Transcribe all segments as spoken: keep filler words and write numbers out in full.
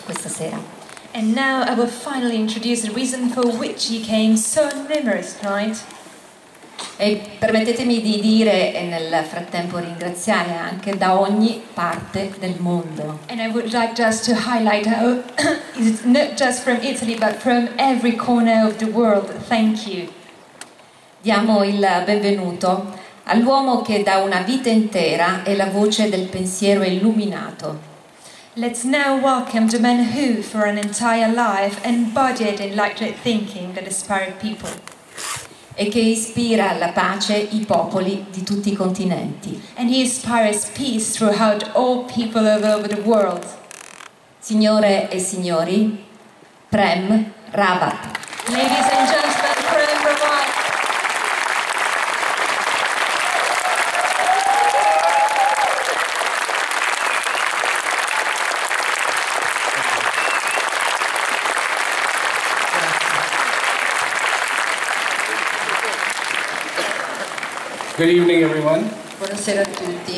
questa sera. And now I will finally introduce the reason for which he came so numerous tonight. E permettetemi di dire e nel frattempo ringraziare anche da ogni parte del mondo. And I would like just to highlight how it's not just from Italy but from every corner of the world. Thank you. Diamo il benvenuto all'uomo che da una vita intera è la voce del pensiero illuminato. Let's now welcome the man who, for an entire life, embodied enlightened thinking that inspired people. E che ispira alla pace i popoli di tutti i continenti. And he inspires peace throughout all people all over the world. Signore e signori, Prem Rawat. Ladies and gentlemen, Prem Rawat. Good evening, everyone. Buonasera a tutti.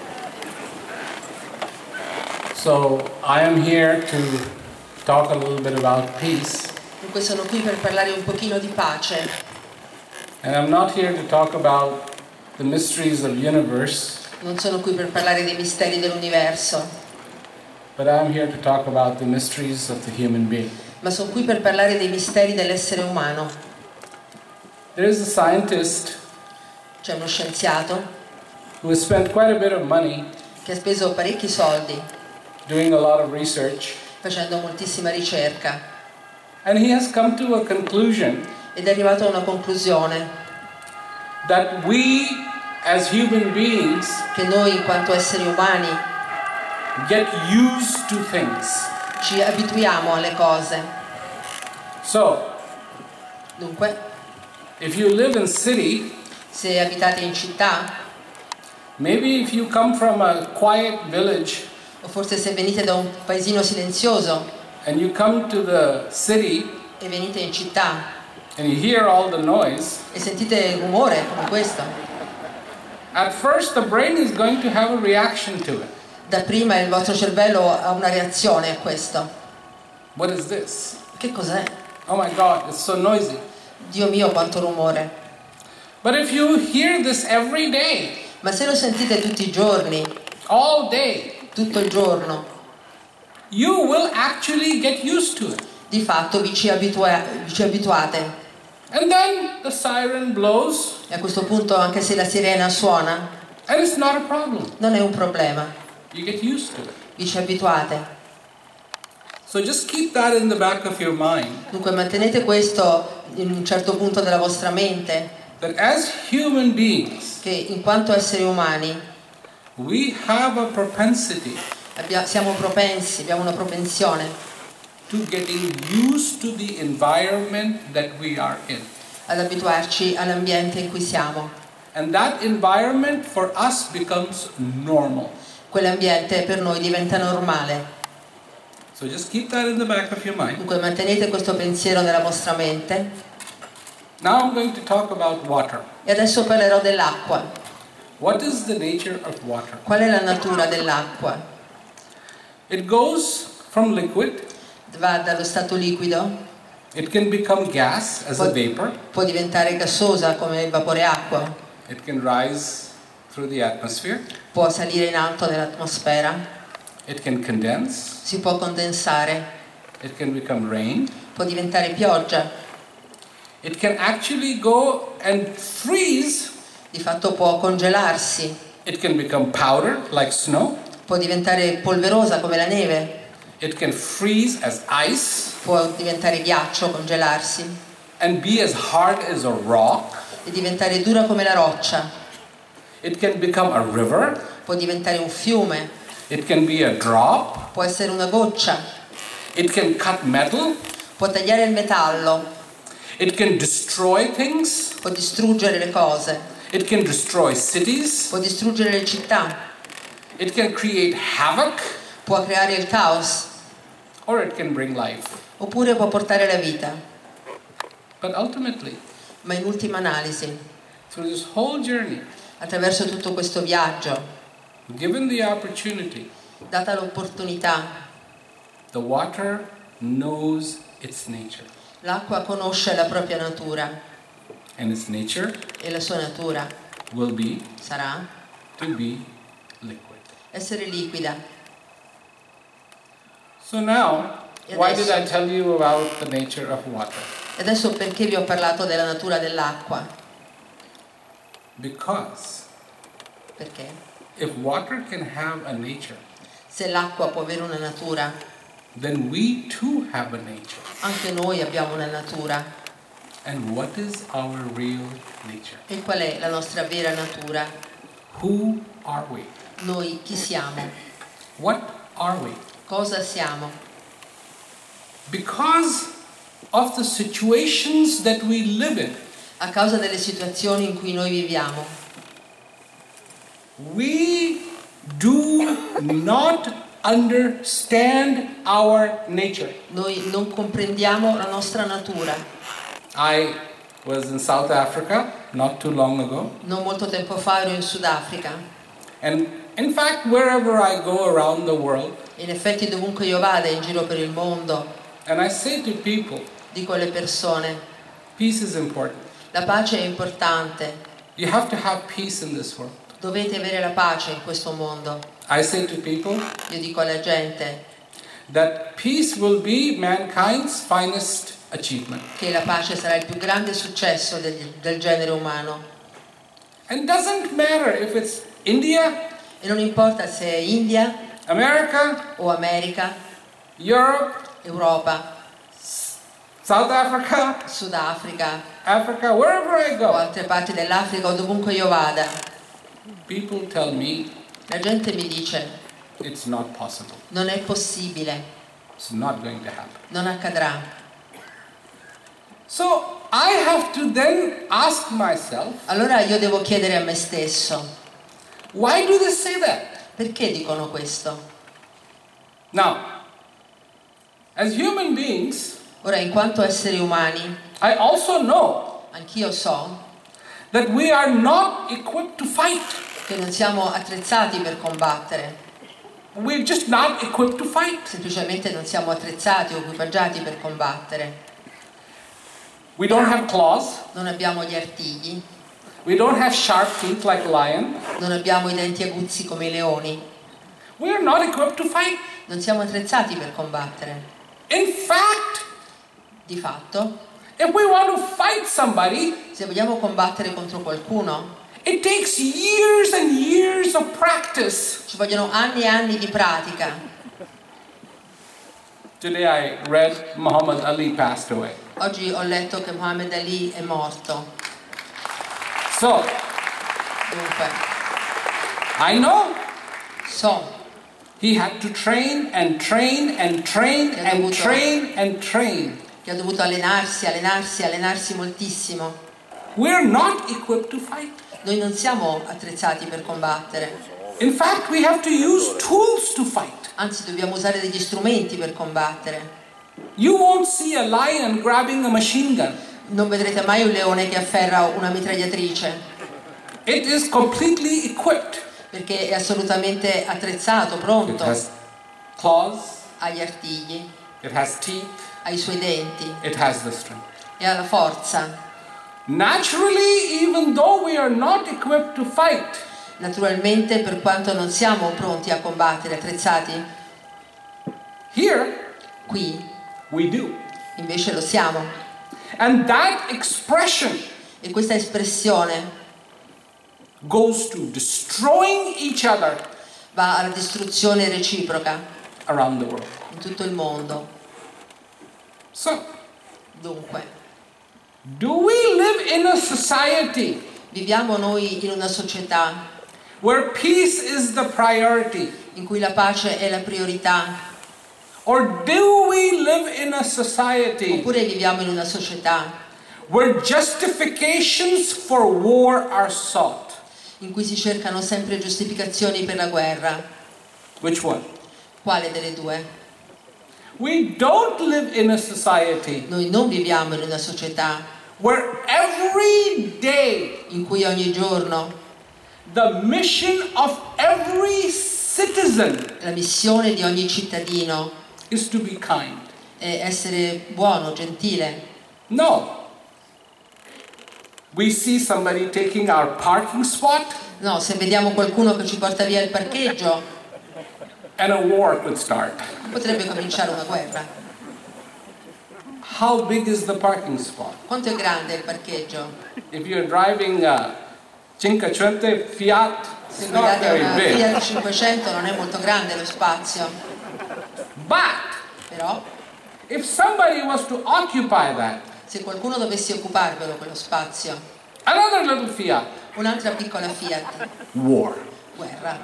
So, I am here to talk a little bit about peace. Dunque sono qui per parlare un pochino di pace. And I'm not here to talk about the mysteries of the universe. Non sono qui per parlare dei misteri dell'universo. But I'm here to talk about the mysteries of the human being. Ma sono qui per parlare dei misteri dell'essere umano. There is a scientist C'è uno scienziato who has spent quite a bit of money che ha speso parecchi soldi doing a lot of research. facendo moltissima ricerca. And he has come to a conclusion Ed è arrivato a una conclusione that we as human beings che noi in quanto esseri umani get used to things. ci abituiamo alle cose. So, Dunque, if you live in city, se abitate in città, maybe if you come from a quiet village o forse se venite da un paesino silenzioso and you come to the city e venite in città and you hear all the noise, e sentite il rumore come questo, at first the brain is going to have a reaction to it. dapprima il vostro cervello ha una reazione a questo. What is this? Che cos'è? Oh my God, it's so noisy. Dio mio, quanto rumore. But if you hear this every day, Ma se lo sentite tutti i giorni, all day, tutto il giorno, you will actually get used to it. di fatto vi ci, abitua- vi ci abituate. And then the siren blows E a questo punto, anche se la sirena suona, and it's not a problem. non è un problema. You get used to it. Vi ci abituate. So just keep that in the back of your mind, Dunque mantenete questo in un certo punto della vostra mente, that as human beings, che in quanto esseri umani we have a propensity abbia- siamo propensi, abbiamo una propensione to getting used to the environment that we are in. ad abituarci all'ambiente in cui siamo. And that environment for us becomes normal. Quell'ambiente per noi diventa normale. So just keep that in the back of your mind. Dunque mantenete questo pensiero nella vostra mente. Now I'm going to talk about water. E adesso parlerò dell'acqua. What is the nature of water? Qual è la natura dell'acqua? It goes from liquid. Va dallo stato liquido, It can become gas as a vapor. può diventare gassosa come il vapore acqua, It can rise through the atmosphere. può salire in alto nell'atmosfera, It can condense. si può condensare, It can become rain. può diventare pioggia, It can actually go and freeze. di fatto può congelarsi, It can become powder like snow. può diventare polverosa come la neve, It can freeze as ice può diventare ghiaccio, congelarsi and be as hard as a rock. e diventare dura come la roccia, It can become a river. può diventare un fiume, It can be a drop. può essere una goccia, It can cut metal. può tagliare il metallo, It can destroy things. può distruggere le cose, It can destroy cities. può distruggere le città, It can create havoc, può creare il caos, or it can bring life. oppure può portare la vita. But ultimately, Ma in ultima analisi, through this whole journey, attraverso tutto questo viaggio, given the opportunity, data l'opportunità, The water knows its nature. L'acqua conosce la propria natura And its nature e la sua natura will be sarà to be liquid. essere liquida. So now, E why did adesso- I tell you about the nature of water? E adesso perché vi ho parlato della natura dell'acqua? Because Perché if water can have a nature, se l'acqua può avere una natura, then we too have a nature. anche noi abbiamo una natura. And what is our real nature? E qual è la nostra vera natura? Who are we? Noi chi siamo? What are we? Cosa siamo? Because of the situations that we live in, A causa delle situazioni in cui noi viviamo, we do not understand our nature. noi non comprendiamo la nostra natura. I was in South Africa not too long ago, Non molto tempo fa ero in Sudafrica and in fact, wherever I go around the world, e in effetti dovunque io vada in giro per il mondo and I say to people, dico alle persone: peace is important. la pace è importante, You have to have peace in this world. dovete avere la pace in questo mondo. I say to people Io dico alla gente that peace will be mankind's finest achievement. che la pace sarà il più grande successo del, del genere umano. And doesn't matter if it's India, E non importa se è India America, o America, Europe, Europa, South Africa, Sudafrica Africa, wherever I o go. altre parti dell'Africa o dovunque io vada. People tell me La gente mi dice: it's not possible. non è possibile, It's not going to happen. non accadrà. So I have to then ask myself, Allora io devo chiedere a me stesso: why do they say that? perché dicono questo? Now, as human beings, Ora, in quanto esseri umani, I also know anch'io so that we are not equipped to fight. che non siamo attrezzati per combattere, We're just not equipped to fight. semplicemente non siamo attrezzati o equipaggiati per combattere. We don't have claws. Non abbiamo gli artigli, We don't have sharp teeth like a lion. non abbiamo i denti aguzzi come i leoni, We are not equipped to fight. non siamo attrezzati per combattere. In fact, Di fatto, if we want to fight somebody, se vogliamo combattere contro qualcuno, it takes years and years of practice. ci vogliono anni e anni di pratica. Today I read Muhammad Ali passed away. Oggi ho letto che Muhammad Ali è morto. So, Dunque, I know so he had to train and train and train Che ha and dovuto- train and train. che ha dovuto allenarsi, allenarsi, allenarsi moltissimo. We're not equipped to fight. Noi non siamo attrezzati per combattere, In fact, we have to use tools to fight. anzi dobbiamo usare degli strumenti per combattere. You won't see a lion grabbing a machine gun. Non vedrete mai un leone che afferra una mitragliatrice, It is completely equipped. perché è assolutamente attrezzato, It pronto, has claws, ha gli artigli, it has teeth, ha i suoi denti it has the strength. e ha la forza. Naturally, even though we are not equipped to fight, Naturalmente, per quanto non siamo pronti a combattere, attrezzati, here qui we do. invece lo siamo. And that expression E questa espressione goes to destroying each other va alla distruzione reciproca around the world. in tutto il mondo. So, Dunque, do we live in a society viviamo noi in una società where peace is the priority? in cui la pace è la priorità, Or do we live in a society oppure viviamo in una società where justifications for war are sought? in cui si cercano sempre giustificazioni per la guerra? Which one? Quale delle due? We don't live in a society Noi non viviamo in una società where every day in cui ogni giorno the mission of every citizen la missione di ogni cittadino is to be kind. è essere buono, gentile. No. We see somebody taking our parking spot, No, se vediamo qualcuno che ci porta via il parcheggio, and a war could start. potrebbe cominciare una guerra. How big is the parking spot? Quanto è grande il parcheggio? If you're driving a cinquecento Fiat, Se it's not guardate very una big. Fiat cinquecento non è molto grande lo spazio, But però if somebody was to occupy that, se qualcuno dovesse occuparvelo quello spazio, another little Fiat, un'altra piccola Fiat, war. guerra.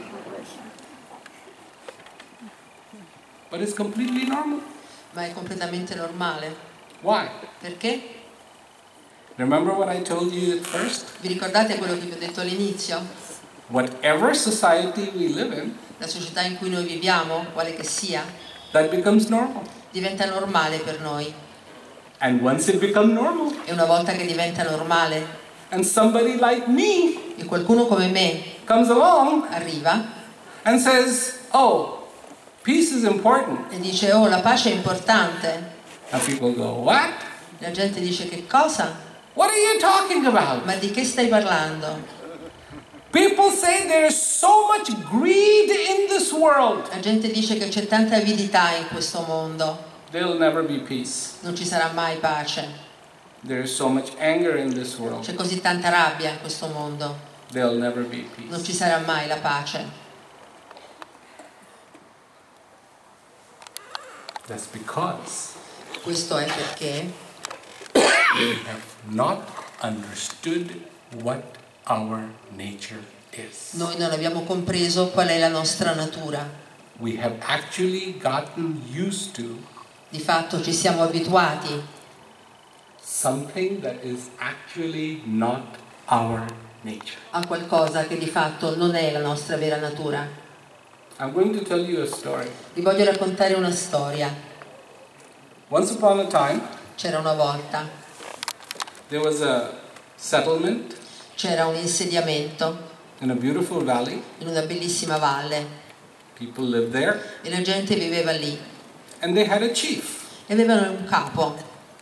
But it's completely normal. Ma è completamente normale. Why? Perché? Remember what I told you at first? Vi ricordate quello che vi ho detto all'inizio? Whatever society we live in, La società in cui noi viviamo, quale che sia, that becomes normal. diventa normale per noi. And once it becomes normal, E una volta che diventa normale, and somebody like me e qualcuno come me comes along arriva and says, oh, peace is important. e dice oh, la pace è importante, And people go, what? la gente dice che cosa? What are you talking about? Ma di che stai parlando? People say there is so much greed in this world. La gente dice che c'è tanta avidità in questo mondo, There'll never be peace. non ci sarà mai pace. There is so much anger in this world. C'è così tanta rabbia in questo mondo, There'll never be non peace. ci sarà mai la pace. That's because Questo è perché we have not understood what our nature is. noi non abbiamo compreso qual è la nostra natura. We have actually gotten used to Di fatto ci siamo abituati something that is actually not our nature. a qualcosa che di fatto non è la nostra vera natura. I'm going to tell you a story. Vi voglio raccontare una storia. Once upon a time, C'era una volta, there was a settlement c'era un insediamento in a beautiful valley. in una bellissima valle People lived there, e la gente viveva lì and they had a chief. e avevano un capo.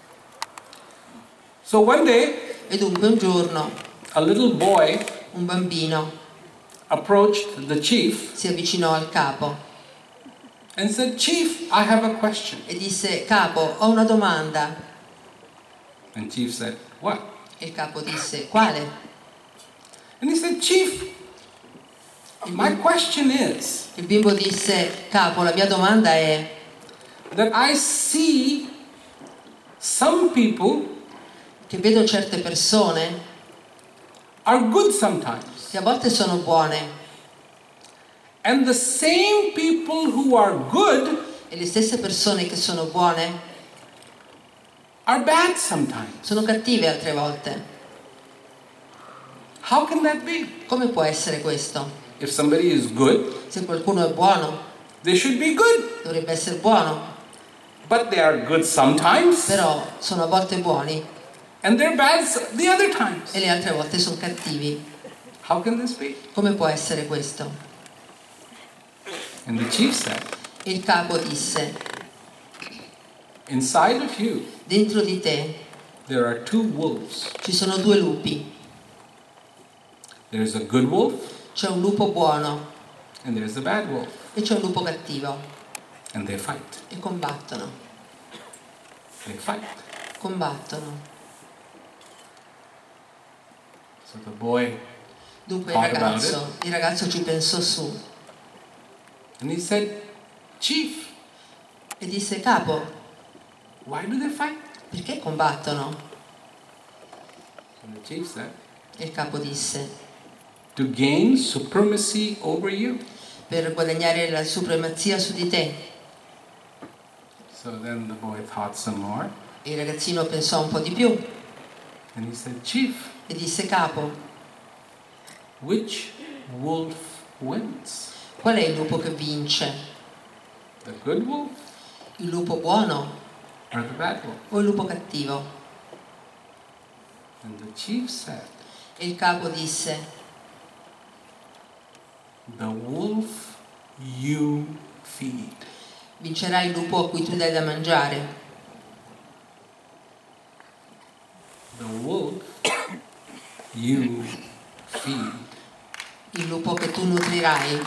So one day, E dunque un giorno a little boy un bambino approached the chief si avvicinò al capo and said, "Chief, I have a question." e disse: capo, ho una domanda. And chief said, "What?" E il capo disse: quale? And he said, "Chief, my question is Il bimbo disse: capo, la mia domanda è that I see some people che vedo certe persone are good sometimes, che a volte sono buone and the same people who are good e le stesse persone che sono buone are bad sometimes. sono cattive altre volte. How can that be? Come può essere questo? If somebody is good, Se qualcuno è buono, they should be good, dovrebbe essere buono, but they are good sometimes, però sono a volte buoni and they're bad s- the other times. e le altre volte sono cattivi. How can this be? Come può essere questo? And the chief said, E il capo disse: inside of you, dentro di te there are two wolves. ci sono due lupi. There's a good wolf, C'è un lupo buono and there's a bad wolf, e c'è un lupo cattivo and they fight. e combattono, They fight. combattono. So the boy, Dunque il Thought about ragazzo, il ragazzo ci pensò su and he said, "Chief, e disse: capo, why do they fight?" perché combattono? And the chief said, E il capo disse: to gain supremacy over you. per guadagnare la supremazia su di te. So then the boy thought some more, E il ragazzino pensò un po' di più and he said, "Chief, e disse: capo, which wolf wins? qual è il lupo che vince? The good wolf Il lupo buono or the bad wolf?" o il lupo cattivo? And the chief said, E il capo disse: "The wolf you feed." Vincerà il lupo a cui tu dai da mangiare. The wolf you feed. Il lupo che tu nutrirai.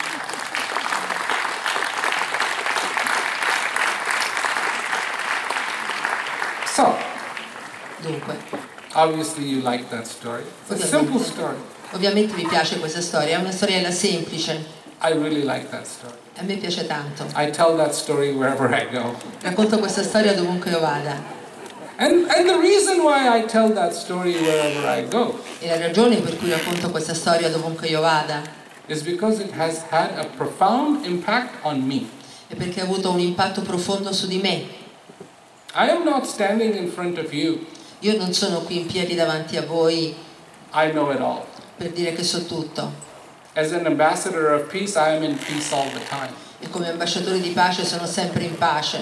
So, Dunque, obviously you like that story. It's a simple story. ovviamente mi piace questa storia, è una storiella semplice. I really like that story. A me piace tanto. I tell that story wherever I go. Racconto questa storia dovunque io vada. And, and the reason why I tell that story wherever I go E la ragione per cui racconto questa storia dovunque io vada is because it has had a profound impact on me. è perché ha avuto un impatto profondo su di me. I am not standing in front of you. Io non sono qui in piedi davanti a voi I know it all. per dire che so tutto. As an ambassador of peace, I am in peace all the time. E come ambasciatore di pace sono sempre in pace.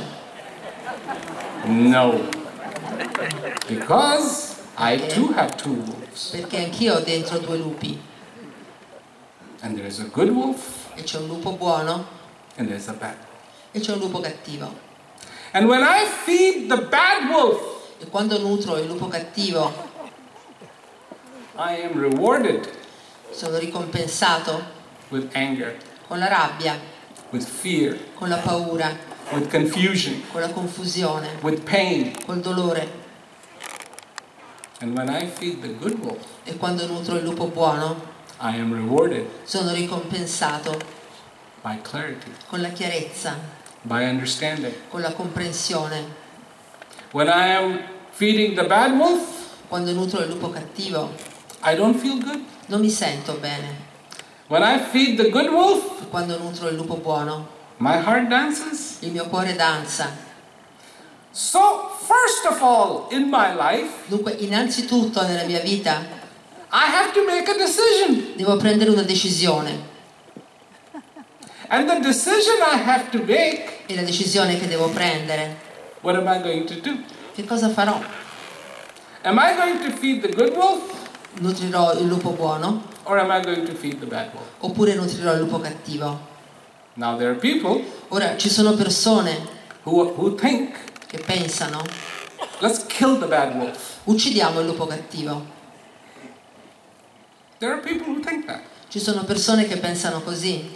No. Because I too have two wolves. Perché anch'io ho dentro due lupi. And there is a good wolf E c'è un lupo buono and there's a bad wolf. e c'è un lupo cattivo. And when I feed the bad wolf, E quando nutro il lupo cattivo I am rewarded sono ricompensato with anger, con la rabbia, with fear, con la paura, with confusion, con la confusione, with pain. col dolore. And when I feed the good wolf, E quando nutro il lupo buono I am rewarded sono ricompensato by clarity, con la chiarezza, by understanding. con la comprensione. When I am feeding the bad wolf, Quando nutro il lupo cattivo I don't feel good. non mi sento bene. When I feed the good wolf, E quando nutro il lupo buono my heart dances. il mio cuore danza. So, first of all, in my life, Dunque, innanzitutto nella mia vita I have to make a decision. devo prendere una decisione. And the decision I have to make, E la decisione che devo prendere, what am I going to do? che cosa farò? Am I going to feed the good wolf Nutrirò il lupo buono or am I going to feed the bad wolf? oppure nutrirò il lupo cattivo? Now there are people Ora, ci sono persone who, who think, che pensano, let's kill the bad wolf. uccidiamo il lupo cattivo. There are people who think that. Ci sono persone che pensano così.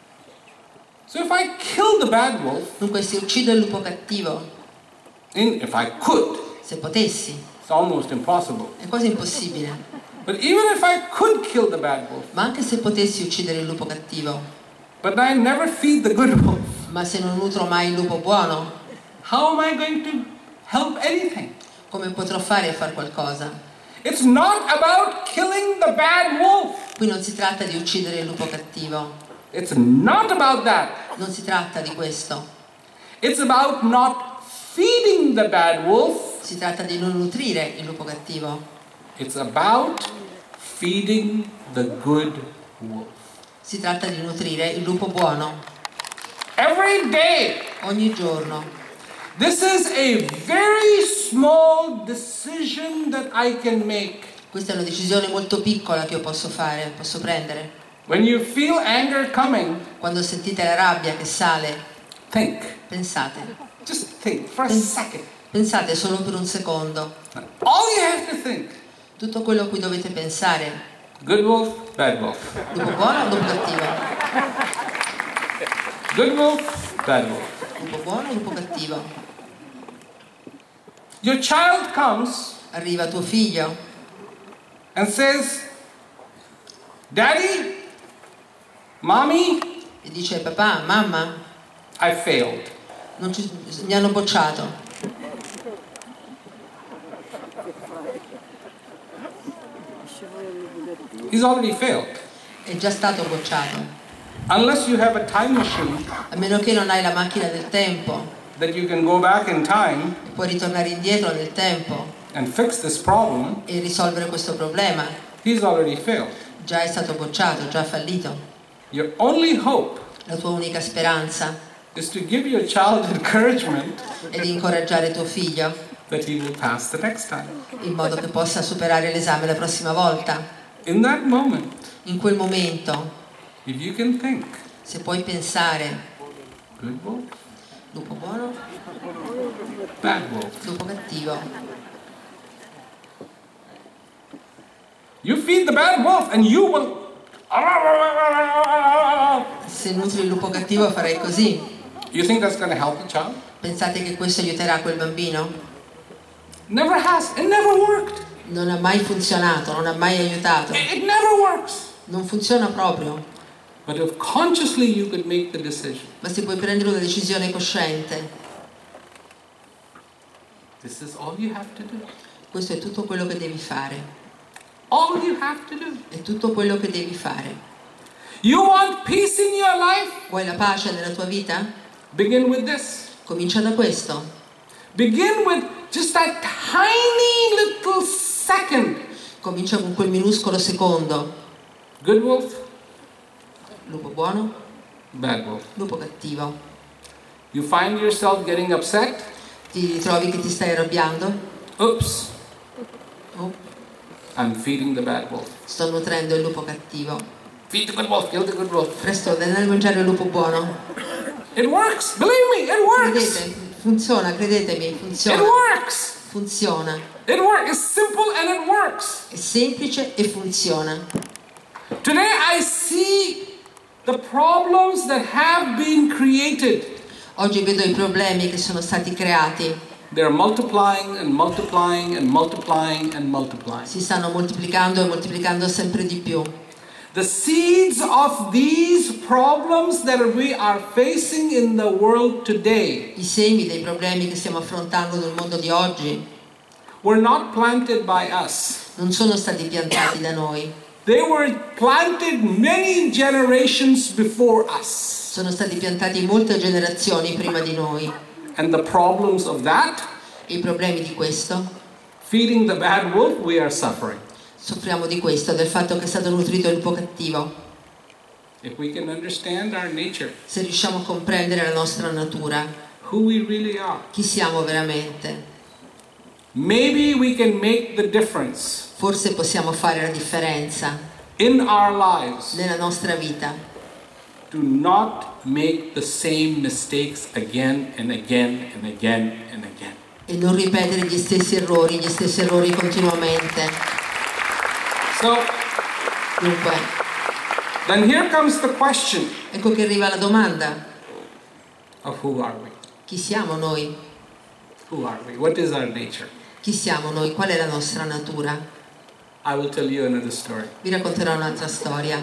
So if I kill the bad wolf, Dunque, se uccido il lupo cattivo, in, if I could, se potessi, it's almost impossible. è quasi impossibile. But even if I could kill the bad wolf, Ma anche se potessi uccidere il lupo cattivo, but I never feed the good wolf, ma se non nutro mai il lupo buono, how am I going to help anything? come potrò fare a fare qualcosa? It's not about killing the bad wolf. Qui non si tratta di uccidere il lupo cattivo, It's not about that. non si tratta di questo. It's about not feeding the bad wolf. Si tratta di non nutrire il lupo cattivo. It's about feeding the good wolf. Si tratta di nutrire il lupo buono Every day. ogni giorno. This is a very small decision that I can make. Questa è una decisione molto piccola che io posso fare, posso prendere. When you feel anger coming, Quando sentite la rabbia che sale, think. pensate. Just think for a Pens- second. Pensate solo per un secondo. All you have to think. Tutto quello a cui dovete pensare. Good wolf, bad wolf. Lupo buono o lupo cattivo? Good wolf, bad wolf. Lupo buono o lupo cattivo? Your child comes Arriva tuo figlio and says, Daddy, Mommy, e dice papà, mamma, I failed. non ci- mi hanno bocciato. He's already failed. È già stato bocciato. Unless you have a time machine A meno che non hai la macchina del tempo that you can go back in time e puoi ritornare indietro nel tempo and fix this problem, e risolvere questo problema. he's already failed. Già è stato bocciato, già fallito. Your only hope La tua unica speranza is to give your child encouragement è di incoraggiare tuo figlio that he will pass the next time. in modo che possa superare l'esame la prossima volta. In that moment, In quel momento, if you can think, se puoi pensare, good wolf, Lupo buono. Bad wolf. Lupo cattivo. You feed the bad wolf and you will... Se nutri il lupo cattivo farai così. You think that's going to help the child? Pensate che questo aiuterà quel bambino? Never has. It never worked. Non ha mai funzionato, non ha mai aiutato. It it never works. Non funziona proprio. But if consciously you could make the decision, Ma se puoi prendere una decisione cosciente, this is all you have to do. questo è tutto quello che devi fare. All you have to do. È tutto quello che devi fare. You want peace in your life? Vuoi la pace nella tua vita? Begin with this. Comincia da questo. Begin with just that tiny little second. Comincia con quel minuscolo secondo. Good wolf, Lupo buono, bad wolf. lupo cattivo. You find yourself getting upset. Ti ritrovi che ti stai arrabbiando? Oops, Oh, I'm feeding the bad wolf. sto nutrendo il lupo cattivo. Feed the good wolf, kill the good wolf. Presto, dai da mangiare il lupo buono. It works, believe me, it works. Credete, funziona, credetemi, It funziona. works. Funziona. It works. It's simple and it works. È semplice e funziona. Today I see the problems that have been created. Oggi vedo i problemi che sono stati creati. They're multiplying and multiplying and multiplying and multiplying. Si stanno moltiplicando e moltiplicando sempre di più. The seeds of these problems that we are facing in the world today I semi dei problemi che stiamo affrontando nel mondo di oggi were not planted by us. non sono stati piantati da noi, They were planted many generations before us. sono stati piantati molte generazioni prima di noi. And the problems of that, I problemi di questo, feeding the bad wolf, we are suffering. soffriamo di questo, del fatto che è stato nutrito il lupo cattivo. If we can understand our nature, Se riusciamo a comprendere la nostra natura, who we really are, chi siamo veramente, maybe we can make the difference forse possiamo fare la differenza in our lives nella nostra vita. to not make the same mistakes again and again and again and again. E non ripetere gli stessi errori, gli stessi errori continuamente. So, Dunque, then here comes the question ecco che arriva la domanda: of who are we? chi siamo noi? Who are we? What is our nature? Chi siamo noi? Qual è la nostra natura? I will tell you another story. Vi racconterò un'altra storia.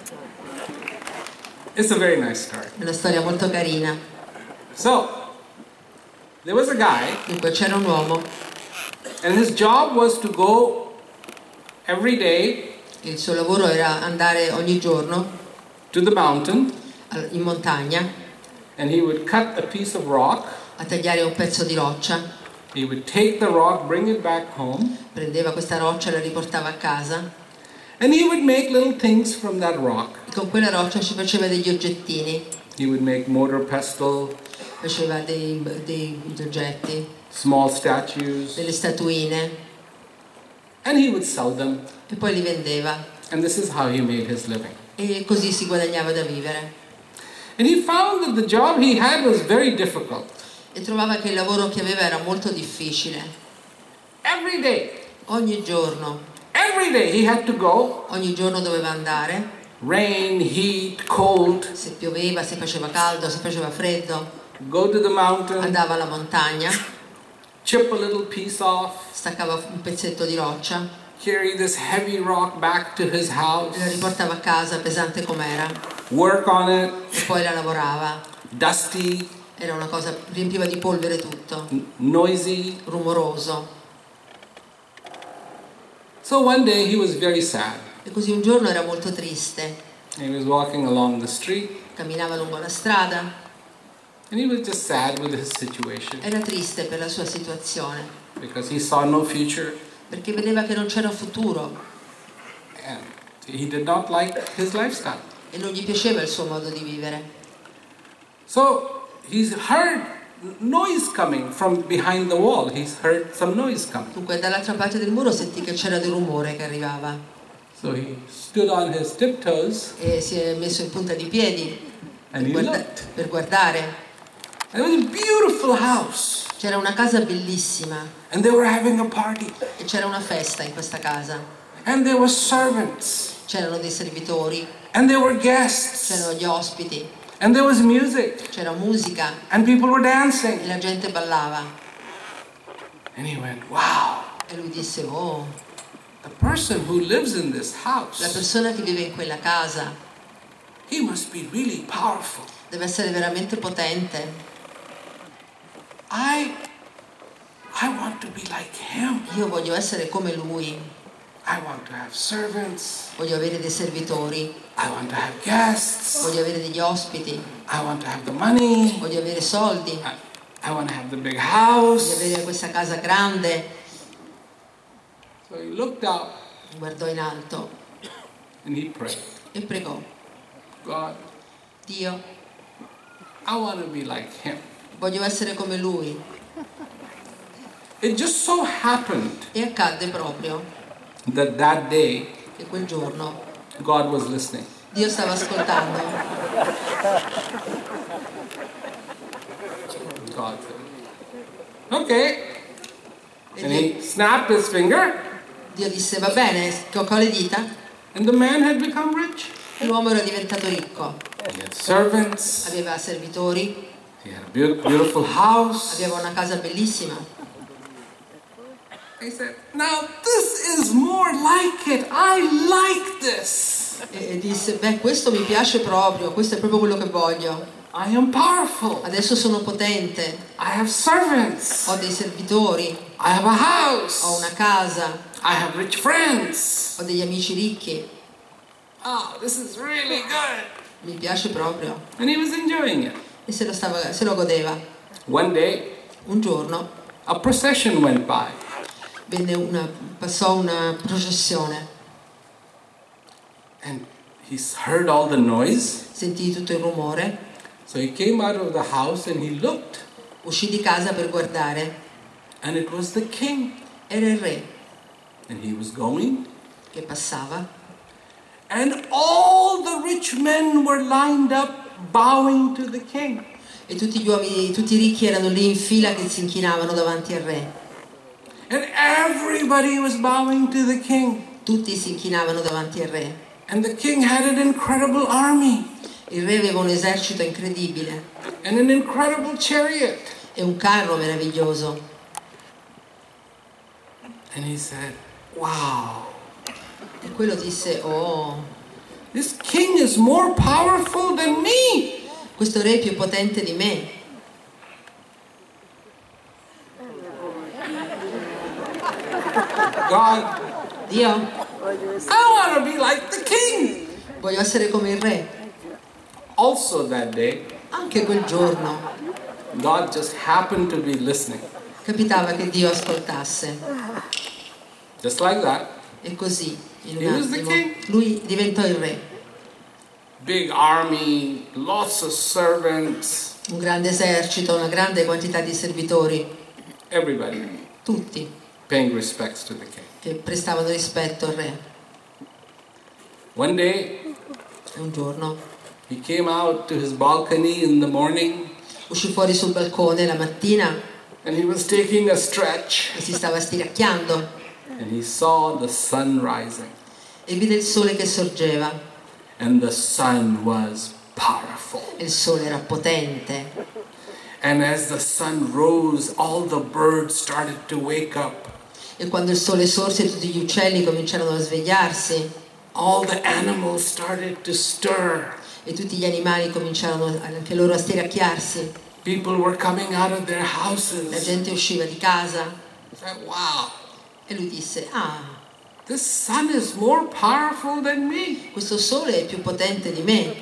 It's a very nice story. È una storia molto carina. So, there was a guy, Dunque, c'era un uomo, and his job was to go every day il suo lavoro era andare ogni giorno to the mountain, al- in montagna and he would cut a piece of rock. a tagliare un pezzo di roccia. He would take the rock, bring it back home, Prendeva questa roccia e la riportava a casa and he would make little things from that rock. e con quella roccia ci faceva degli oggettini, He would make mortar pestle, faceva dei, dei oggetti, small statues, delle statuine and he would sell them. e poi li vendeva, And this is how he made his living. e così si guadagnava da vivere. And he found that the job he had was very difficult. E trovava che il lavoro che aveva era molto difficile. Every day, Ogni giorno, every day he had to go, ogni giorno doveva andare, rain, heat, cold, se pioveva, se faceva caldo, se faceva freddo, go to the mountain, andava alla montagna, chip a little piece off, staccava un pezzetto di roccia carry this heavy rock back to his house, e la riportava a casa pesante com'era work on it, e poi la lavorava. dusty, Era una cosa, riempiva di polvere tutto, n- noisy. rumoroso. So one day he was very sad. E così un giorno era molto triste, He was walking along the street camminava lungo la strada, and he was just sad with his situation era triste per la sua situazione, because he saw no future perché vedeva che non c'era futuro and he did not like his lifestyle. e non gli piaceva il suo modo di vivere. So he's heard noise coming from behind the wall. He's heard some noise coming. Dunque dall'altra parte del muro sentì che c'era del rumore che arrivava So he stood on his tiptoes e si è messo in punta di piedi and per, he guarda- looked. per guardare It was a beautiful house. C'era una casa bellissima And they were having a party. e c'era una festa in questa casa. And there were servants. C'erano dei servitori, And there were guests. c'erano gli ospiti, And there was music. c'era musica And people were dancing. e la gente ballava. And he went, wow, E lui disse, oh, the person who lives in this la house, persona che vive in quella casa he must be really powerful. deve essere veramente potente. I, I want to be like him. Io voglio essere come lui, I want to have servants. voglio avere dei servitori, I want to have guests. voglio avere degli ospiti, I want to have the money. voglio avere soldi, I, I want to have the big voglio house. avere questa casa grande. So he looked out Guardò in alto and he prayed, e pregò, God, Dio, I want to be like him. voglio essere come lui. It just so happened E accadde proprio that that day che quel giorno God was listening. Dio stava ascoltando. God said, okay. E And Dio, he snapped his finger Dio disse, va bene, schioccò le dita. and the man had become rich. L'uomo era diventato ricco, He had servants. aveva servitori, He had a beau- beautiful house. aveva una casa bellissima. He said, now this is more like it. I like this. E, e disse, beh, questo mi piace proprio, questo è proprio quello che voglio. I am powerful. Adesso sono potente, I have servants. ho dei servitori, I have a house. ho una casa, I have rich friends. ho degli amici ricchi. Oh, this is really good. Mi piace proprio. And he was enjoying it. E se lo, stava, se lo godeva. One day, Un giorno a procession went by. venne una, passò una processione, And he heard all the noise. sentì tutto il rumore, So he came out of the house and he looked. uscì di casa per guardare. And it was the king. Era il re And he was going. che passava And all the rich men were lined up bowing to the king. e tutti gli uomini, tutti i ricchi erano lì in fila che si inchinavano davanti al re. And everybody was bowing to the king. Tutti si inchinavano davanti al re. And the king had an incredible army Il re aveva un esercito incredibile and an incredible chariot. e un carro meraviglioso. And he said, wow, E quello disse, oh, this king is more powerful than me. questo re è più potente di me. God, Dio, I want to be like the king. voglio essere come il re. Also that day, Anche quel giorno God just happened to be listening. capitava che Dio ascoltasse. Just like that. E così, in un He was the attimo, king. lui diventò il re. Big army, lots of servants, Un grande esercito, una grande quantità di servitori, everybody tutti paying respects to the king. che prestavano rispetto al re. One day, E un giorno he came out to his balcony in the morning uscì fuori sul balcone la mattina and he was taking a stretch e si stava stiracchiando and he saw the sun rising. e vide il sole che sorgeva And the sun was powerful. e il sole era potente. And as the sun rose, all the birds started to wake up. E quando il sole sorse tutti gli uccelli cominciarono a svegliarsi All the animals started to stir. e tutti gli animali cominciarono anche loro a stiracchiarsi. People were coming out of their La houses. gente usciva di casa It's like, wow, e lui disse, ah, this sun is more powerful than me. questo sole è più potente di me.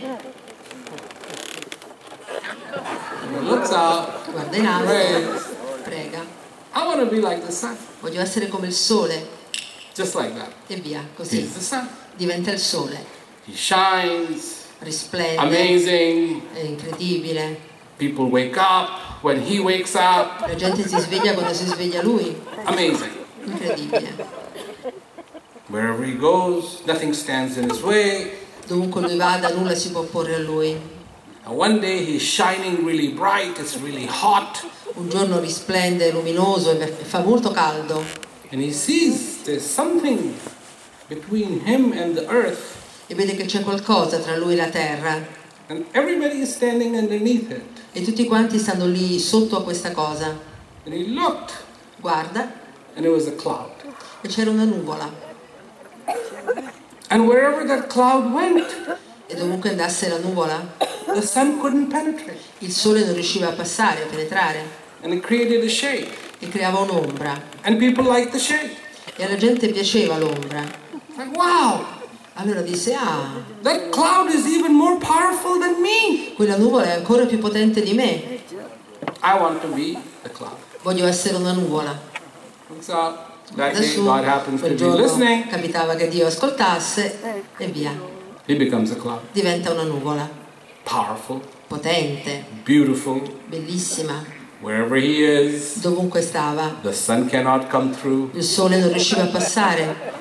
And he looks out, Guarda in alto, prays. prega, I want to be like the sun. voglio essere come il sole, Just like that. e via, così He's the sun. diventa il sole, He shines, risplende, amazing. è incredibile. People wake up when he wakes up. La gente si sveglia quando si sveglia lui, Amazing. incredibile. Wherever he goes, nothing stands in his way. Dovunque lui vada nulla si può opporre a lui. And one day he's shining really bright, it's really hot. Un giorno risplende, luminoso e fa molto caldo. And he sees there's something between him and the earth. E vede che c'è qualcosa tra lui e la terra. And everybody is standing underneath it. E tutti quanti stanno lì sotto a questa cosa. And he looked. Guarda. And it was a cloud. E c'era una nuvola. And wherever that cloud went, e dovunque andasse la nuvola, the sun couldn't penetrate. Il sole non riusciva a passare, a penetrare. And it created a shade. E creava un'ombra. And people liked the shade. E alla gente piaceva l'ombra. Like, wow! Allora disse, ah, that cloud is even more powerful than me. Quella nuvola è ancora più potente di me. I want to be the cloud. Voglio essere una nuvola. So that day Adesso, God happens to quel be giorno listening. capitava che Dio ascoltasse e via. He becomes a cloud. Diventa una nuvola. Powerful. Potente. Beautiful. Bellissima. Wherever he is, dovunque stava, the sun cannot come through. Il sole non riusciva a passare.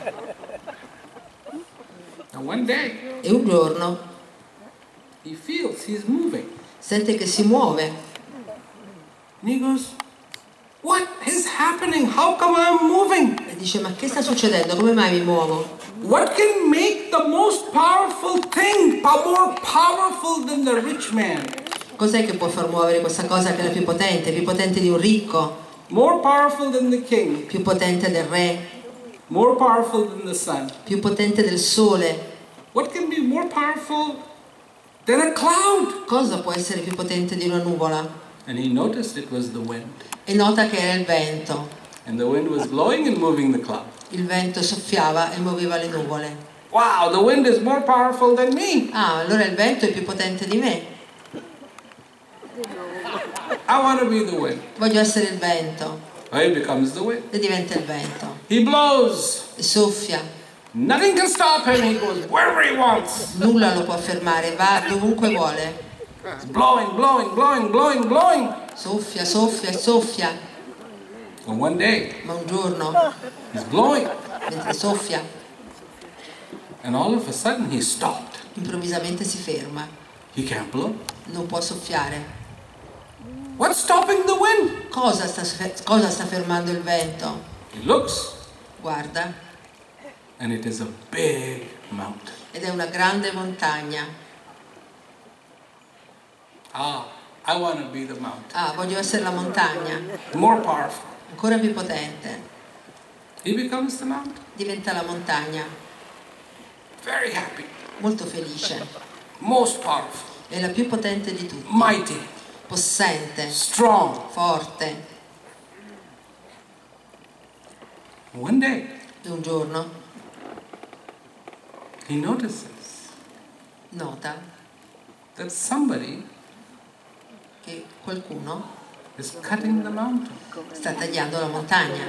And one day, e un giorno, he feels he's moving. Sente che si muove. And he goes, what is happening? How come I'm moving? E dice, ma che sta succedendo? Come mai mi muovo? What can make the most powerful thing more powerful than the rich man? Cos'è che può far muovere questa cosa che è la più potente, più potente di un ricco? More powerful than the king. Più potente del re. More powerful than the sun. Più potente del sole. What can be more powerful than a cloud? Cosa può essere più potente di una nuvola? And he noticed it was the wind. E nota che era il vento. And the wind was blowing and moving the cloud. Il vento soffiava e muoveva le nuvole. Wow, the wind is more powerful than me. Ah, allora il vento è più potente di me. I want to be the wind. Voglio essere il vento. He becomes the wind. E diventa il vento. He blows. E soffia. Nothing can stop him. He goes wherever he wants. Nulla lo può fermare, va dovunque vuole. It's blowing, blowing, blowing, blowing, blowing. Soffia, soffia, soffia. And one day, ma un giorno, he's blowing. Mentre soffia, and all of a sudden he stopped. Improvvisamente si ferma. He can't blow. Non può soffiare. What's stopping the wind? Cosa sta, cosa sta fermando il vento? He looks. Guarda. And it is a big mountain. Ed è una grande montagna. Ah, I want to be the mountain. Ah, voglio essere la montagna. More powerful. Ancora più potente. He becomes the mountain. Diventa la montagna. Very happy. Molto felice. Most powerful. È la più potente di tutti. Mighty. Possente. Strong. Forte. One day. E un giorno. He notices. Nota. That somebody. Che qualcuno. Is cutting the mountain. Sta tagliando la montagna.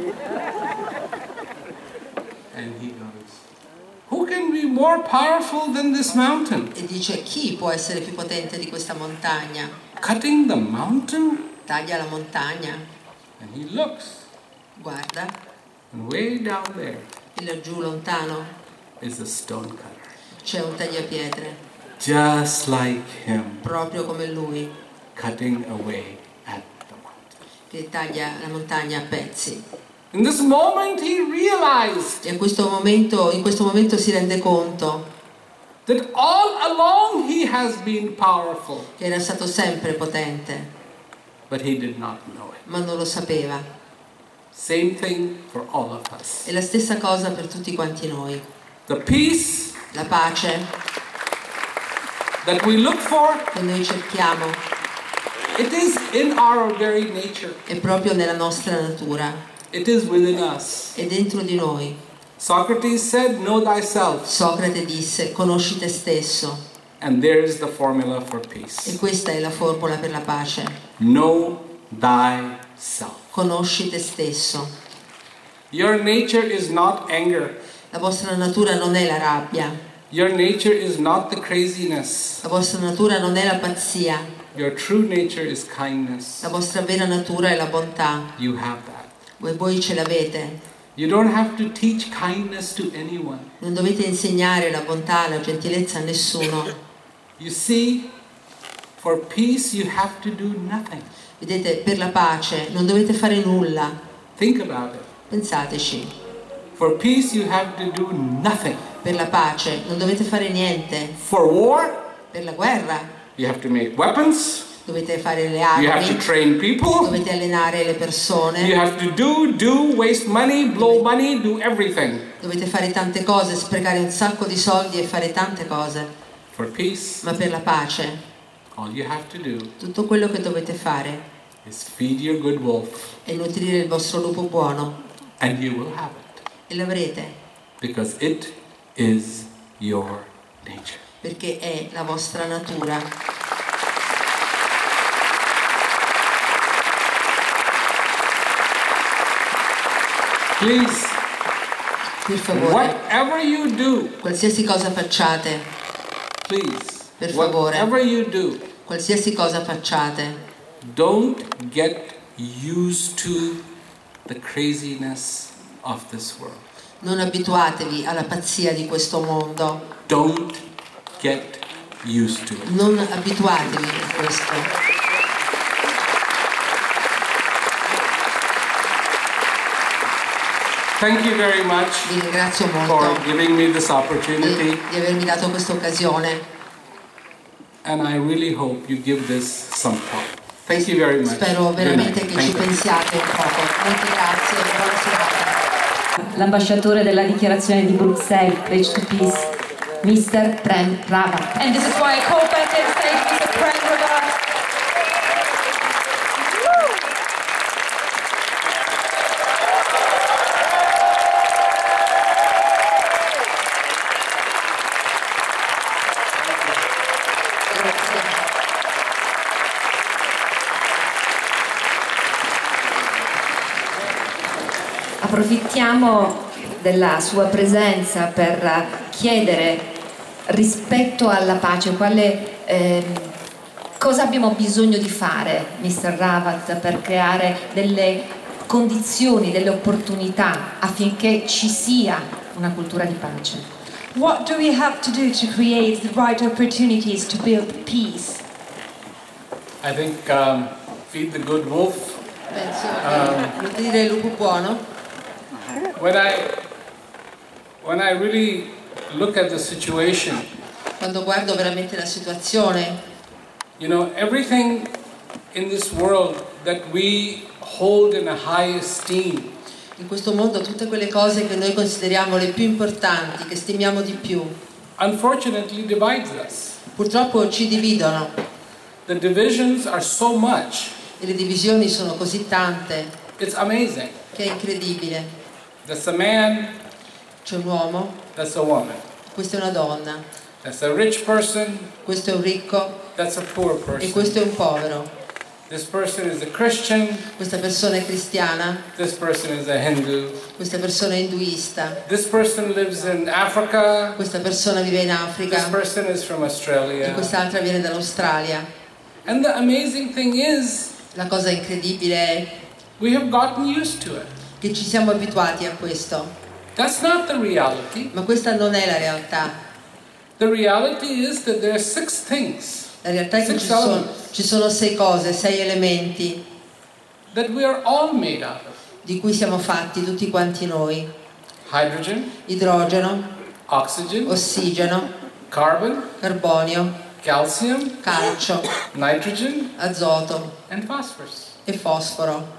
And he goes, who can be more powerful than this mountain? E dice, chi può essere più potente di questa montagna? Cutting the mountain? Taglia la montagna. And he looks. Guarda. And way down there. E laggiù lontano. Is a stone cutter. C'è un tagliapietre. Just like him. Proprio come lui. Cutting away at the mountain. Che taglia la montagna a pezzi. In this moment he realized. E in questo momento, in questo momento si rende conto. That all along he has been powerful. Che era stato sempre potente. But he did not know it. Ma non lo sapeva. Same thing for all of us. È la stessa cosa per tutti quanti noi. The peace. La pace. That we look for. Che noi cerchiamo. It is in our very nature. È proprio nella nostra natura. It is within us. È dentro di noi. Socrates said, know thyself. Socrate disse, conosci te stesso. And there is the formula for peace. E questa è la formula per la pace. Know thyself. Conosci te stesso. Your nature is not anger. La vostra natura non è la rabbia. Your nature is not the craziness. La vostra natura non è la pazzia. Your true nature is kindness. La vostra vera natura è la bontà. You have that. Voi, voi ce l'avete. You don't have to teach kindness to anyone. Non dovete insegnare la bontà, la gentilezza a nessuno. You see, For peace you have to do nothing. Vedete, per la pace non dovete fare nulla. Think about it. Pensateci. For peace you have to do nothing. Per la pace non dovete fare niente. For war, Per la guerra you have to make weapons. dovete fare le You have to armi. train people. Dovete allenare le persone. You have to do, do, waste money, blow money, do everything. Dovete fare tante cose, sprecare un sacco di soldi e fare tante cose. For peace, Ma per la pace, all you have to do tutto quello che dovete fare is feed your good wolf, è nutrire il vostro lupo buono and you will have it. e l'avrete, Because it is your nature. perché è la vostra natura. Please, Per favore, whatever you do, qualsiasi cosa facciate, please, Per favore. whatever you do, qualsiasi cosa facciate, don't get used to the craziness of this world. non abituatevi alla pazzia di questo mondo, Don't get used to it. non abituatevi a questo. Thank you very much Vi ringrazio for molto giving me this di, opportunity, di avermi dato questa occasione. and I really hope you give this some thought. Thank you very much. Spero Good veramente night. che ci Thank you. pensiate un poco. Molte grazie e buona serata. L'ambasciatore della dichiarazione di Bruxelles, Pledge to Peace, mister Prem Rawat. And this is why I call back on stage Mister Prem Rawat. Approfittiamo della sua presenza per chiedere rispetto alla pace, quale, ehm, cosa abbiamo bisogno di fare, mister Rawat, per creare delle condizioni, delle opportunità affinché ci sia una cultura di pace. What do we have to do to create the right opportunities to build peace? I think um, feed the good wolf. Penso che nutrire il lupo buono, When I when I really look at the situation, quando guardo veramente la situazione, you know, everything in this world that we hold in a high esteem, in questo mondo tutte quelle cose che noi consideriamo le più importanti, che stimiamo di più, unfortunately divides us. purtroppo ci dividono The divisions are so much, e le divisioni sono così tante it's amazing. che è incredibile. That's a man, C'è un uomo, that's a woman. questa è una donna, That's a rich person, questo è un ricco that's a poor e person. questo è un povero. This person is a Christian, Questa persona è cristiana, this person is a Hindu. questa persona è induista, This person lives in Africa, questa persona vive in this Africa person is from e Australia. quest'altra viene dall'Australia. And the amazing thing is, La cosa incredibile è we have gotten used to it. che ci siamo abituati a questo, That's not the reality. ma questa non è la realtà. The reality is that there are six things La realtà è che Six ci sono, elements. ci sono sei cose, sei elementi that we are all made out of. di cui siamo fatti tutti quanti noi: Hydrogen, idrogeno, oxygen, ossigeno, carbon, carbonio, calcium, calcio, nitrogen, azoto and phosphorus. e fosforo.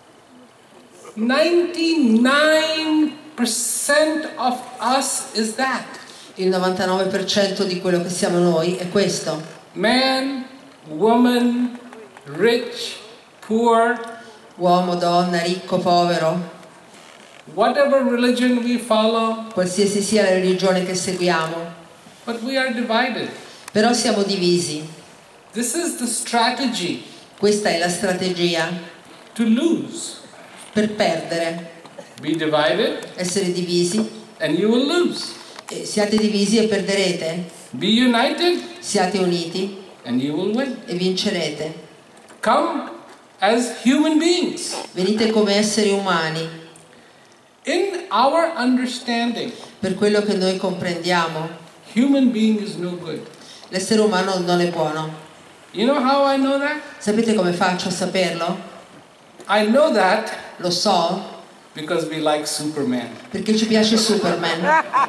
ninety-nine percent of us is that. Il novantanove per cento di quello che siamo noi è questo: Man, woman, rich, poor, uomo, donna, ricco, povero, whatever religion we follow, qualsiasi sia la religione che seguiamo, but we are divided. però siamo divisi. This is the strategy Questa è la strategia to lose. per perdere: Be divided essere divisi. and you will lose. E siate divisi e perderete, Be united siate uniti and you will win. e vincerete. Come as human beings. Venite come esseri umani. In our understanding, Per quello che noi comprendiamo, human being is no good. l'essere umano non è buono. You know how I know that? Sapete come faccio a saperlo? I know that Lo so because we like Superman. perché ci piace Superman.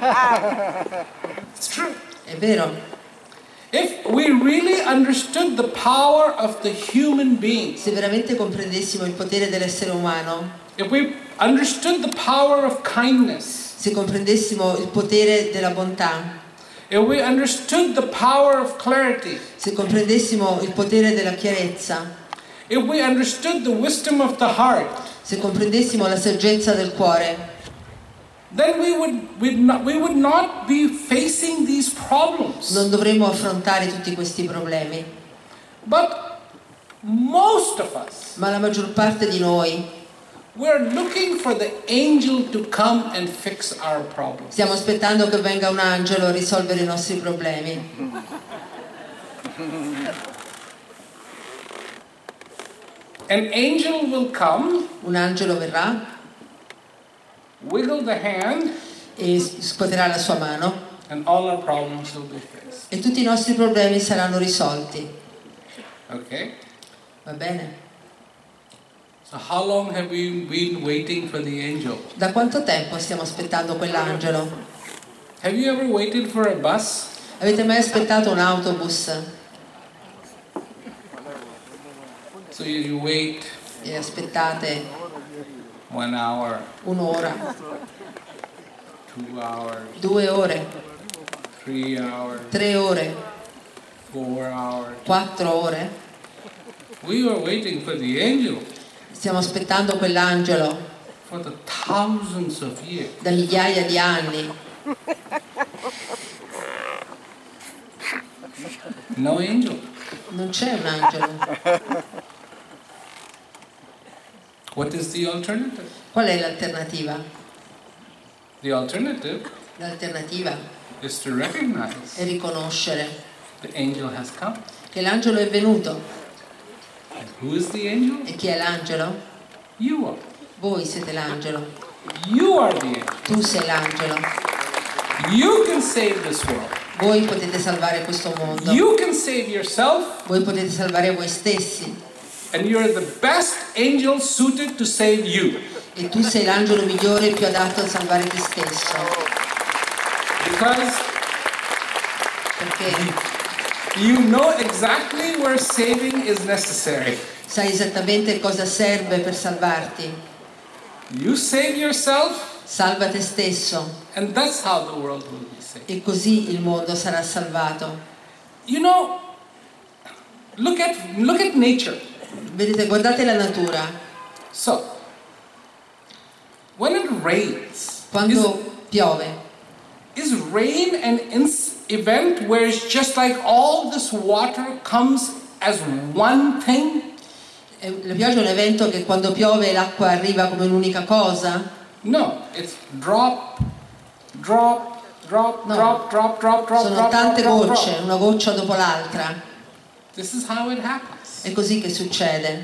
It's true. È vero. If we really understood the power of the human being, Se veramente comprendessimo il potere dell'essere umano, if we understood the power of kindness, se comprendessimo il potere della bontà, if we understood the power of clarity, se comprendessimo il potere della chiarezza, if we understood the wisdom of the heart, se comprendessimo la saggezza del cuore, then we would, we'd not, we would not be facing these problems. non dovremmo affrontare tutti questi problemi. But most of us, Ma la maggior parte di noi we're looking for the angel to come and fix our problems. stiamo aspettando che venga un angelo a risolvere i nostri problemi. An angel will come, Un angelo verrà wiggle the hand, e scuoterà la sua mano and all our problems will be fixed. e tutti i nostri problemi saranno risolti. Okay? Va bene? So how long have we been waiting for the angel? Da quanto tempo stiamo aspettando quell'angelo? Have you ever waited for a bus? Avete mai aspettato un autobus So you, you wait e aspettate one hour, un'ora, two hours, due ore, three hours, tre ore, four hours. quattro ore? We were waiting for the angel Stiamo aspettando quell'angelo for the thousands of years. da migliaia di anni. No angel. Non c'è un angelo. What is the alternative? Qual è l'alternativa? The alternative L'alternativa is to recognize è riconoscere the angel has come. che l'angelo è venuto. And who is the angel? E chi è l'angelo? You are. Voi siete l'angelo. You are the angel. Tu sei l'angelo. You can save this world. Voi potete salvare questo mondo. You can save yourself, Voi potete salvare voi stessi. and you're the best angel suited to save you. E tu sei l'angelo migliore e più adatto a salvare te stesso. Because Perché you know exactly where saving is necessary. sai esattamente cosa serve per salvarti. You save yourself, Salva te stesso and that's how the world will be saved. e così il mondo sarà salvato. You know, look at look at nature. Vedete, guardate la natura. So, when it rains, Quando piove, is, is rain an ins- event where it's just like all this water comes as one thing? Eh, la pioggia è un evento che quando piove l'acqua arriva come un'unica cosa? No, it's drop, drop, drop, No. drop, drop, drop, drop, Sono drop, tante drop, drop, gocce, drop. una goccia dopo l'altra. This is how it happens. È così che succede.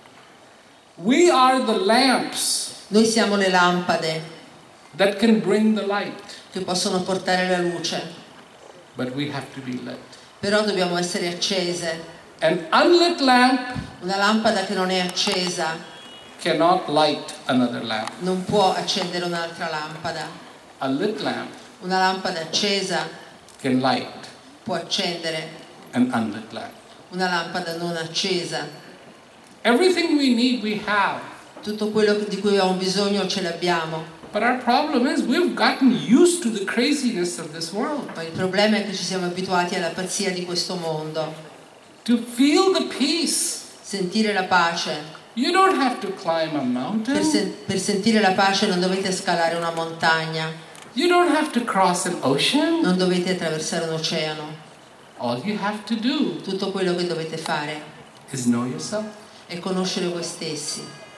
We are the lamps Noi siamo le lampade that can bring the light, che possono portare la luce, but we have to be lit. però dobbiamo essere accese. An unlit lamp Una lampada che non è accesa cannot light another lamp. non può accendere un'altra lampada. A lit lamp Una lampada accesa can light può accendere an unlit lamp. una lampada non accesa. Everything we need we have, Tutto quello di cui abbiamo bisogno ce l'abbiamo, but our problem is we've gotten used to the craziness of this world. ma il problema è che ci siamo abituati alla pazzia di questo mondo. To feel the peace, Sentire la pace. you don't have to climb a Per, mountain. sen- per sentire la pace non dovete scalare una montagna, You don't have to cross an ocean. non dovete attraversare un oceano. All you have to do Tutto quello che dovete fare is know yourself. è conoscere voi stessi.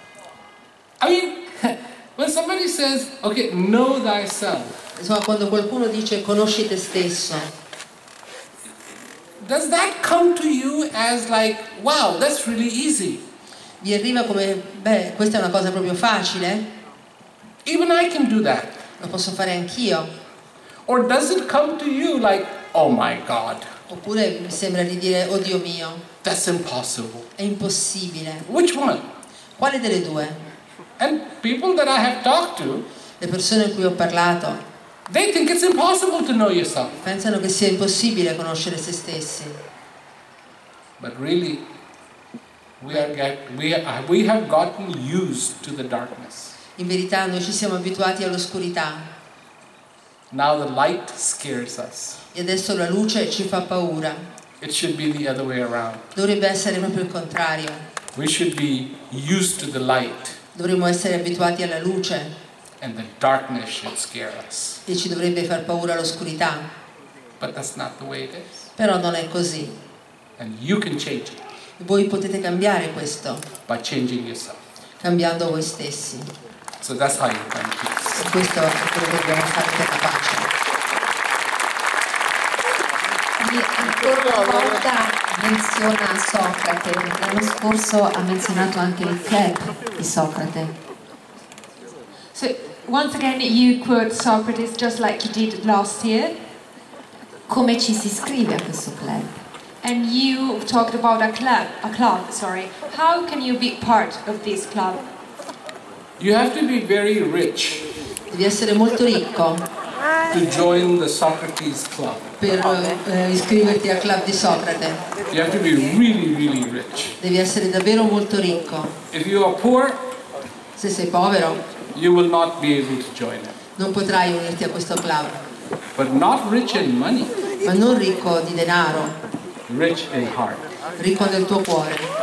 I mean, when somebody says, okay, know thyself, Insomma, quando qualcuno dice conosci te stesso, does that come to you as like, wow, that's really easy? vi arriva come, beh, questa è una cosa proprio facile? Even I can do that. Lo posso fare anch'io. Or does it come to you like, oh my God, Oppure mi sembra di dire, oh Dio mio, That's impossible. è impossibile. Which one? Quale delle due? And people that I have talked to, Le persone con cui ho parlato they think it's impossible to know yourself. pensano che sia impossibile conoscere se stessi. But really, we, are get, we, are, we have gotten used to the darkness. In verità noi ci siamo abituati all'oscurità Now the light scares us. e adesso la luce ci fa paura. It should be the other way around. Dovrebbe essere proprio il contrario. We should be used to the light, Dovremmo essere abituati alla luce and the darkness should scare us. e ci dovrebbe far paura l'oscurità. But that's not the way it is. Però non è così. And you can change it Voi potete cambiare questo, by changing yourself. cambiando voi stessi. So that's how you find peace. E questo è quello che dobbiamo fare per la pace. Quindi ancora una volta menziona Socrate, l'anno scorso ha menzionato anche il club di Socrate. So once again, you quote Socrates just like you did last year, Come ci si iscrive a questo club? and you talked about a club. A club, sorry. How can you be part of this club? You have to be very rich Devi essere molto ricco to join the Socrates Club. per eh, iscriverti al club di Socrate. You have to be really, really rich. Devi essere davvero molto ricco. If you are poor, Se sei povero you will not be able to join it. non potrai unirti a questo club, But not rich in money, ma non ricco di denaro, rich in heart. ricco nel tuo cuore.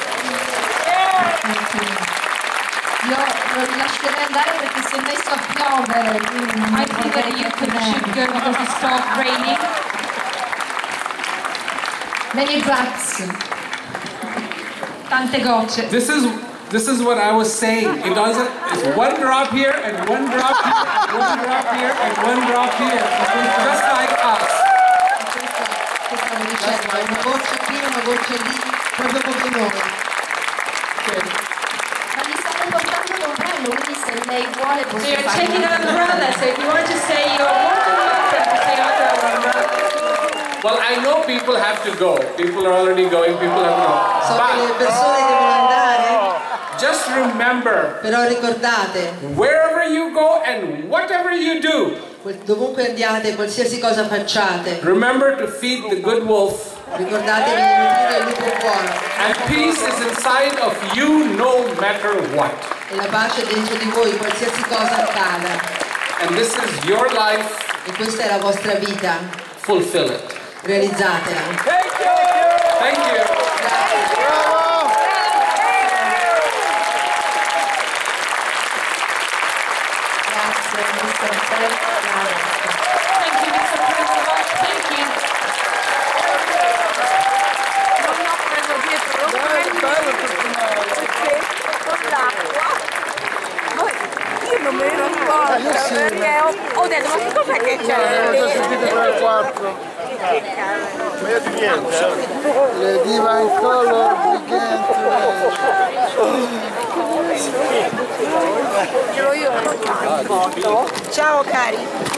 Io lo lascerei andare perché si è messo a piovere, quindi non I think that you could, should go because it stopped raining. Many drops. Tante gocce. This is this is what I was saying. It doesn't. It's one drop here and one drop here and one drop here and one drop here. Just like us. Questo stavo dicendo, è una goccia qui, una goccia lì, proprio come noi. Ma gli stanno portando l'ombrello, quindi se lei vuole So posso you're fare taking an umbrella, so if you want to say you're welcome to say under umbrella. Well, I know people have to go. People are already going. People have to go. So che le persone devono andare, But just remember, però ricordate, wherever you go and whatever you do, dovunque andiate, qualsiasi cosa facciate, remember to feed the good wolf. ricordatevi di nutrire il lupo buono. And peace is inside of you no matter what. E la pace è dentro di voi, qualsiasi cosa accada. And this is your life. E questa è la vostra vita. Fulfill it. Realizzatela. Thank you. Grazie, mister Fred. Thank you, mister President. Thank you. Io non me lo ricordo perché ho, ho detto ma che cos'è che c'è? Ho sentito tre o quattro. Ma io di niente. Le Divine Color Brigand. Io io. Ciao cari.